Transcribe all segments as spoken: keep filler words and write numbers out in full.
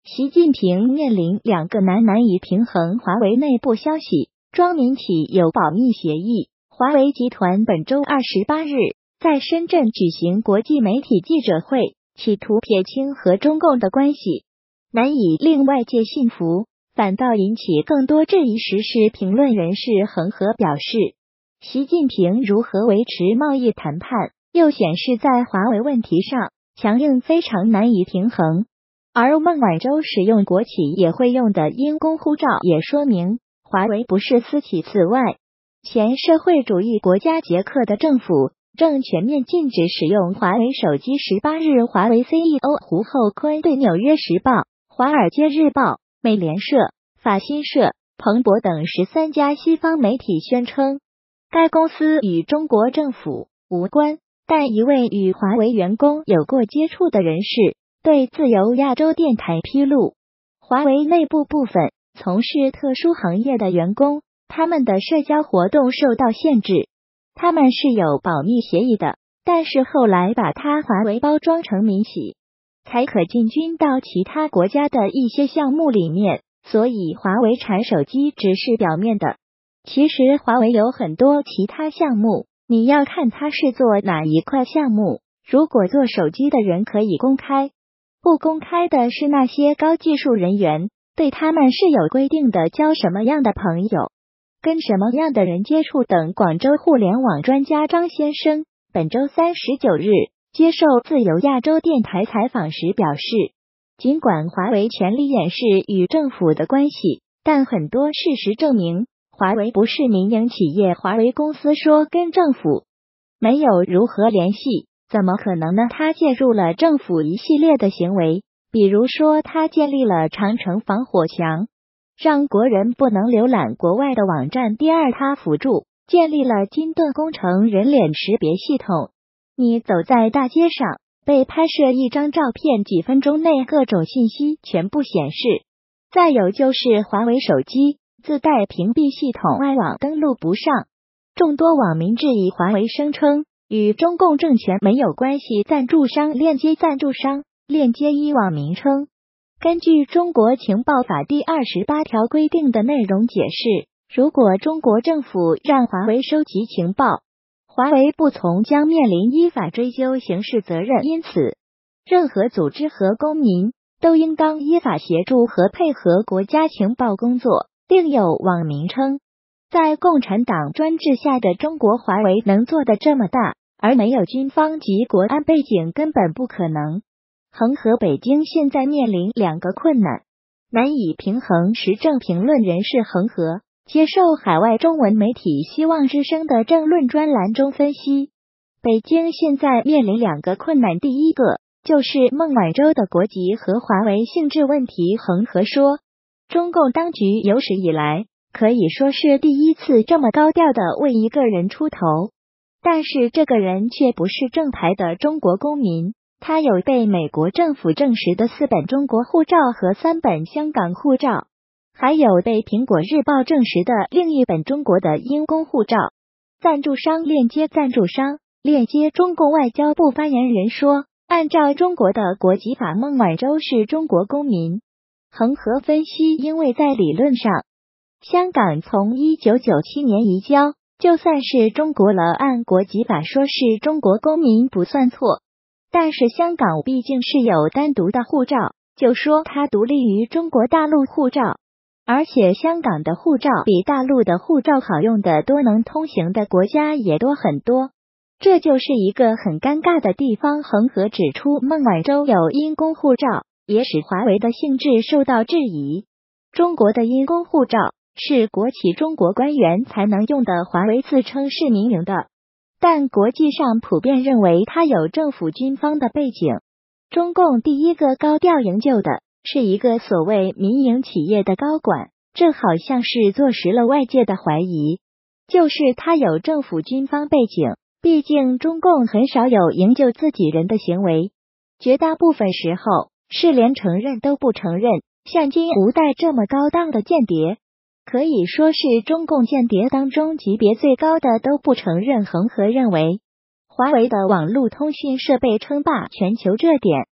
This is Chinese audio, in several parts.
习近平面临两个难难以平衡。华为内部消息，庄民企有保密协议。华为集团本周二十八日在深圳举行国际媒体记者会，企图撇清和中共的关系，难以令外界信服，反倒引起更多质疑。时事评论人士恒河表示，习近平如何维持贸易谈判，又显示在华为问题上强硬非常难以平衡。而孟晚舟使用国企也会用的因公护照，也说明华为不是私企。此外，前社会主义国家捷克的政府正全面禁止使用华为手机。十八日，华为 C E O 胡厚昆对《纽约时报》、《华尔街日报》、美联社、法新社、彭博等十三家西方媒体宣称，该公司与中国政府无关，但一位与华为员工有过接触的人士对自由亚洲电台披露，华为内部部分从事特殊行业的员工，他们的社交活动受到限制。他们是有保密协议的，但是后来把它华为包装成民企，才可进军到其他国家的一些项目里面。所以华为产手机只是表面的，其实华为有很多其他项目，你要看它是做哪一块项目。如果做手机的人可以公开，不公开的是那些高技术人员，对他们是有规定的，交什么样的朋友，跟什么样的人接触等。广州互联网专家张先生本周三十九日接受自由亚洲电台采访时表示，尽管华为全力掩饰与政府的关系，但很多事实证明华为不是民营企业。华为公司说跟政府没有如何联系，怎么可能呢？他介入了政府一系列的行为，比如说他建立了长城防火墙，让国人不能浏览国外的网站。第二，他辅助建立了金盾工程人脸识别系统，你走在大街上被拍摄一张照片，几分钟内各种信息全部显示。再有就是华为手机自带屏蔽系统，外网登录不上，众多网民质疑华为，声称与中共政权没有关系。赞助商链接赞助商链接一网民称，根据中国情报法第二十八条规定的内容解释，如果中国政府让华为收集情报，华为不从将面临依法追究刑事责任。因此，任何组织和公民都应当依法协助和配合国家情报工作。另有网民称，在共产党专制下的中国，华为能做得这么大，而没有军方及国安背景根本不可能。恒河北京现在面临两个困难，难以平衡。时政评论人士恒河接受海外中文媒体希望之声的政论专栏中分析，北京现在面临两个困难，第一个就是孟晚舟的国籍和华为性质问题。恒河说，中共当局有史以来可以说是第一次这么高调的为一个人出头，但是这个人却不是正牌的中国公民，他有被美国政府证实的四本中国护照和三本香港护照，还有被苹果日报证实的另一本中国的因公护照。赞助商链接赞助商链接中共外交部发言人说，按照中国的国籍法，孟晚舟是中国公民。恒河分析，因为在理论上，香港从一九九七年移交，就算是中国了，按国籍法说是中国公民不算错，但是香港毕竟是有单独的护照，就说它独立于中国大陆护照，而且香港的护照比大陆的护照好用的多，能通行的国家也多很多，这就是一个很尴尬的地方。恒河指出，孟晚舟有因公护照，也使华为的性质受到质疑。中国的因公护照是国企中国官员才能用的，华为自称是民营的，但国际上普遍认为它有政府军方的背景。中共第一个高调营救的是一个所谓民营企业的高管，这好像是坐实了外界的怀疑，就是他有政府军方背景。毕竟中共很少有营救自己人的行为，绝大部分时候是连承认都不承认。像金无代这么高档的间谍，可以说是中共间谍当中级别最高的，都不承认。恒河认为，华为的网络通讯设备称霸全球，这点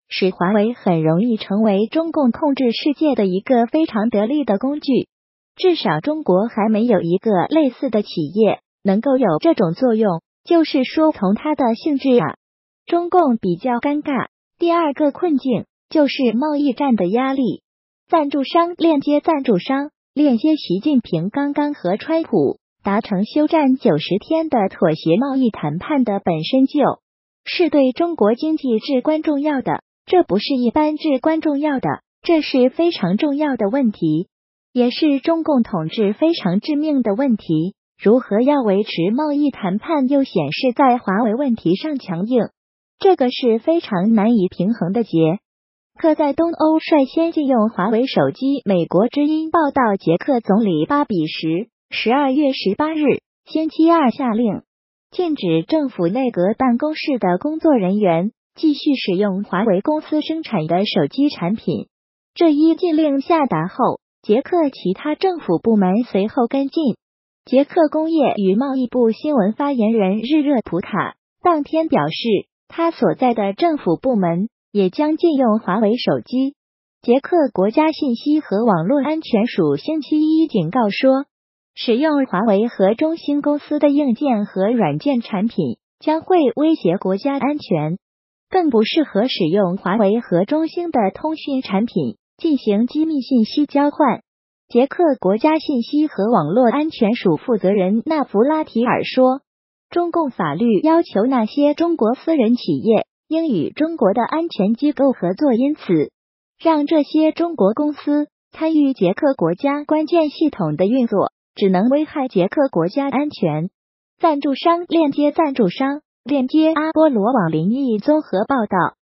使华为很容易成为中共控制世界的一个非常得力的工具。至少中国还没有一个类似的企业能够有这种作用，就是说从它的性质啊，中共比较尴尬。第二个困境就是贸易战的压力，赞助商链接赞助商，链接习近平刚刚和川普达成休战九十天的妥协贸易谈判的本身就是对中国经济至关重要的，这不是一般至关重要的，这是非常重要的问题，也是中共统治非常致命的问题。如何要维持贸易谈判又显示在华为问题上强硬，这个是非常难以平衡的结。克在东欧率先禁用华为手机。美国之音报道，捷克总理巴比什十二月十八日星期二下令禁止政府内阁办公室的工作人员继续使用华为公司生产的手机产品。这一禁令下达后，捷克其他政府部门随后跟进。捷克工业与贸易部新闻发言人日热普塔当天表示，他所在的政府部门也将禁用华为手机。捷克国家信息和网络安全署星期一警告说，使用华为和中兴公司的硬件和软件产品将会威胁国家安全，更不适合使用华为和中兴的通讯产品进行机密信息交换。捷克国家信息和网络安全署负责人纳弗拉提尔说，中共法律要求那些中国私人企业应与中国的安全机构合作，因此让这些中国公司参与捷克国家关键系统的运作，只能危害捷克国家安全。赞助商链接赞助商链接阿波罗网林益综合报道，